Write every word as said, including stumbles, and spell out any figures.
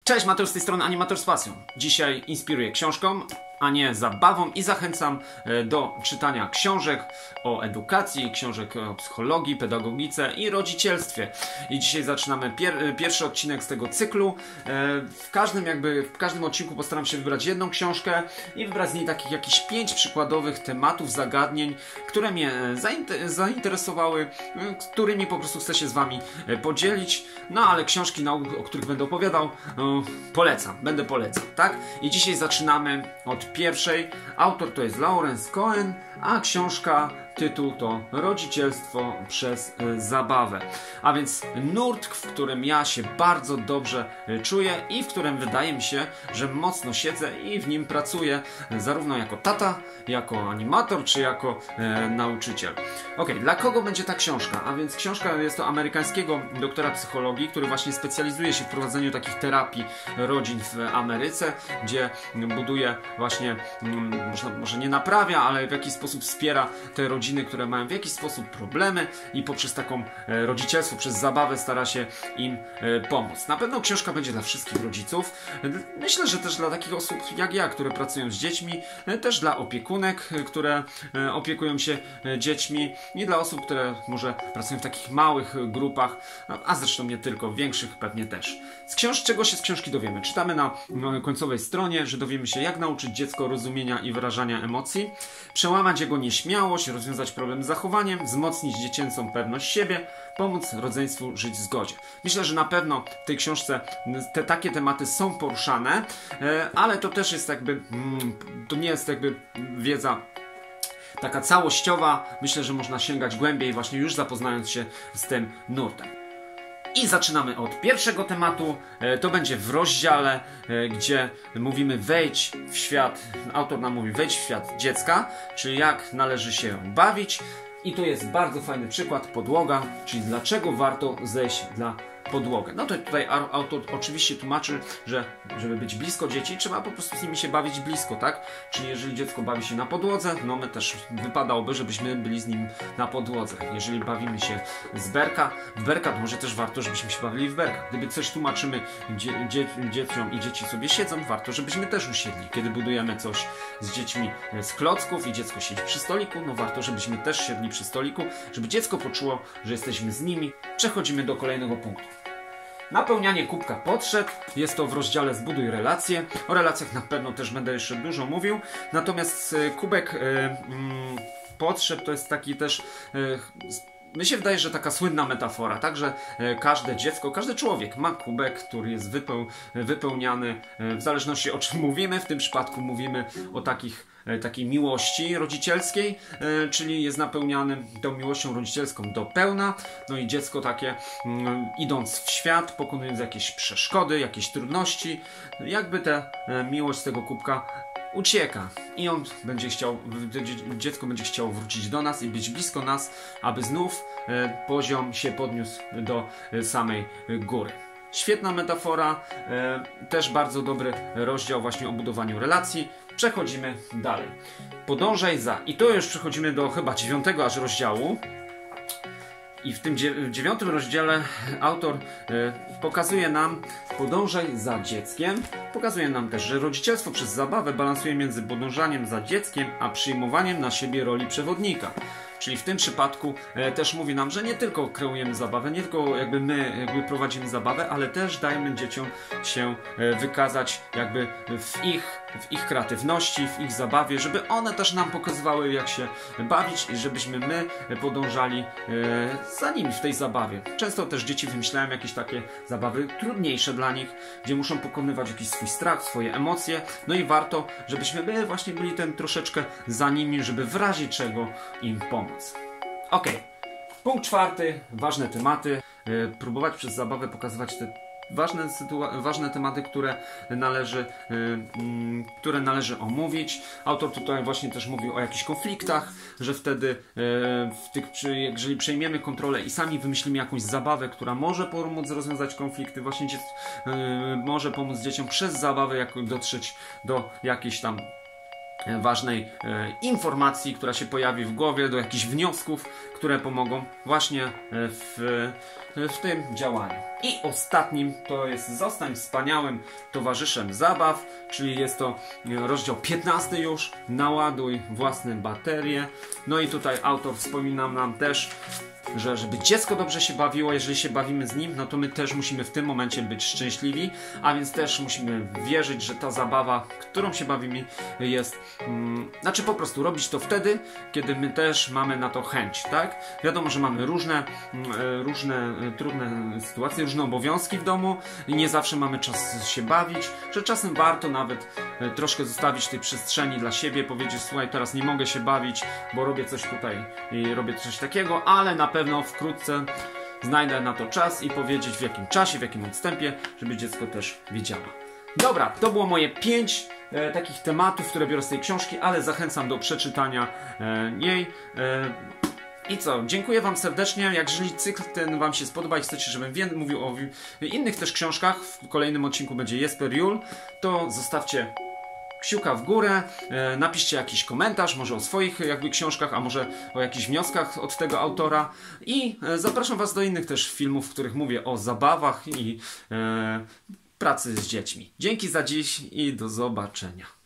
Cześć, Mateusz z tej strony Animator z pasją. Dzisiaj inspiruję książką, a nie zabawą i zachęcam do czytania książek o edukacji, książek o psychologii, pedagogice i rodzicielstwie. I dzisiaj zaczynamy pier pierwszy odcinek z tego cyklu. W każdym jakby, w każdym odcinku postaram się wybrać jedną książkę i wybrać z niej takich jakieś pięć przykładowych tematów, zagadnień, które mnie zainteresowały, którymi po prostu chcę się z Wami podzielić. No ale książki, o których będę opowiadał, polecam, będę polecał, tak? I dzisiaj zaczynamy od pierwszej. Autor to jest Lawrence Cohen, a książka, tytuł to Rodzicielstwo przez zabawę. A więc nurt, w którym ja się bardzo dobrze czuję i w którym wydaje mi się, że mocno siedzę i w nim pracuję, zarówno jako tata, jako animator, czy jako e, nauczyciel. Ok, dla kogo będzie ta książka? A więc książka jest to amerykańskiego doktora psychologii, który właśnie specjalizuje się w prowadzeniu takich terapii rodzin w Ameryce, gdzie buduje właśnie, może, może nie naprawia, ale w jakiś sposób wspiera te rodziny, które mają w jakiś sposób problemy i poprzez taką e, rodzicielstwo, przez zabawę stara się im e, pomóc. Na pewno książka będzie dla wszystkich rodziców. Myślę, że też dla takich osób jak ja, które pracują z dziećmi, e, też dla opiekunek, e, które e, opiekują się e, dziećmi i dla osób, które może pracują w takich małych grupach, a zresztą nie tylko, większych pewnie też. Z książ czego się z książki dowiemy? Czytamy na no, końcowej stronie, że dowiemy się, jak nauczyć dziecko rozumienia i wyrażania emocji, przełamać jego nieśmiałość, rozwiązać problem z zachowaniem, wzmocnić dziecięcą pewność siebie, pomóc rodzeństwu żyć w zgodzie. Myślę, że na pewno w tej książce te takie tematy są poruszane, ale to też jest jakby, to nie jest jakby wiedza taka całościowa. Myślę, że można sięgać głębiej, właśnie już zapoznając się z tym nurtem. I zaczynamy od pierwszego tematu. To będzie w rozdziale, gdzie mówimy wejdź w świat, autor nam mówi wejdź w świat dziecka, czyli jak należy się bawić. I tu jest bardzo fajny przykład, podłoga, czyli dlaczego warto zejść na podłogę. No to tutaj autor oczywiście tłumaczy, że żeby być blisko dzieci, trzeba po prostu z nimi się bawić blisko, tak? Czyli jeżeli dziecko bawi się na podłodze, no my też wypadałoby, żebyśmy byli z nim na podłodze. Jeżeli bawimy się z berka, w berka, to może też warto, żebyśmy się bawili w berka. Gdyby coś tłumaczymy dzie dzie dzieciom i dzieci sobie siedzą, warto, żebyśmy też usiedli. Kiedy budujemy coś z dziećmi z klocków i dziecko siedzi przy stoliku, no warto, żebyśmy też siedli przy stoliku, żeby dziecko poczuło, że jesteśmy z nimi. Przechodzimy do kolejnego punktu. Napełnianie kubka potrzeb. Jest to w rozdziale Zbuduj relacje. O relacjach na pewno też będę jeszcze dużo mówił. Natomiast kubek y, y, potrzeb to jest taki też... Y, Mi się wydaje, że taka słynna metafora, tak, że każde dziecko, każdy człowiek ma kubek, który jest wypeł, wypełniany w zależności o czym mówimy. W tym przypadku mówimy o takich, takiej miłości rodzicielskiej, czyli jest napełniany tą miłością rodzicielską do pełna. No i dziecko takie, idąc w świat, pokonując jakieś przeszkody, jakieś trudności, jakby ta miłość z tego kubka ucieka i on będzie chciał, dziecko będzie chciało wrócić do nas i być blisko nas, aby znów e, poziom się podniósł do e, samej góry. Świetna metafora, e, też bardzo dobry rozdział właśnie o budowaniu relacji. Przechodzimy dalej. Podążaj za. I to już przechodzimy do chyba dziewiątego aż rozdziału. I w tym dziewiątym rozdziale autor y, pokazuje nam, podążaj za dzieckiem. Pokazuje nam też, że rodzicielstwo przez zabawę balansuje między podążaniem za dzieckiem, a przyjmowaniem na siebie roli przewodnika. Czyli w tym przypadku e, też mówi nam, że nie tylko kreujemy zabawę, nie tylko jakby my jakby prowadzimy zabawę, ale też dajemy dzieciom się e, wykazać jakby w ich, w ich kreatywności, w ich zabawie, żeby one też nam pokazywały, jak się bawić i żebyśmy my podążali e, za nimi w tej zabawie. Często też dzieci wymyślają jakieś takie zabawy trudniejsze dla nich, gdzie muszą pokonywać jakiś swój strach, swoje emocje, no i warto, żebyśmy my właśnie byli ten troszeczkę za nimi, żeby w razie czego im pomóc. Ok, punkt czwarty, ważne tematy. Yy, próbować przez zabawę pokazywać te ważne, ważne tematy, które należy, yy, yy, które należy omówić. Autor tutaj właśnie też mówił o jakichś konfliktach, że wtedy, yy, w tych, jeżeli przejmiemy kontrolę i sami wymyślimy jakąś zabawę, która może pomóc rozwiązać konflikty, właśnie dziec, yy, może pomóc dzieciom przez zabawę jak dotrzeć do jakiejś tam ważnej e, informacji, która się pojawi w głowie, do jakichś wniosków, które pomogą właśnie e, w, w tym działaniu. I ostatnim to jest zostań wspaniałym towarzyszem zabaw, czyli jest to rozdział piętnasty już, naładuj własne baterie. No i tutaj autor wspomina nam też, że żeby dziecko dobrze się bawiło, jeżeli się bawimy z nim, no to my też musimy w tym momencie być szczęśliwi, a więc też musimy wierzyć, że ta zabawa, którą się bawimy, jest, um, znaczy po prostu robić to wtedy, kiedy my też mamy na to chęć, tak? Wiadomo, że mamy różne, um, różne trudne sytuacje, różne obowiązki w domu i nie zawsze mamy czas się bawić, że czasem warto nawet e, troszkę zostawić tej przestrzeni dla siebie, powiedzieć, słuchaj, teraz nie mogę się bawić, bo robię coś tutaj i robię coś takiego, ale na pewno pewno wkrótce znajdę na to czas i powiedzieć, w jakim czasie, w jakim odstępie, żeby dziecko też wiedziało. Dobra, to było moje pięć e, takich tematów, które biorę z tej książki, ale zachęcam do przeczytania e, jej. E, I co? Dziękuję Wam serdecznie. Jak jeżeli cykl ten Wam się spodoba i chcecie, żebym wie, mówił o innych też książkach, w kolejnym odcinku będzie Jesper Juhl, to zostawcie kciuka w górę, e, napiszcie jakiś komentarz, może o swoich jakby książkach, a może o jakichś wnioskach od tego autora i e, zapraszam Was do innych też filmów, w których mówię o zabawach i e, pracy z dziećmi. Dzięki za dziś i do zobaczenia.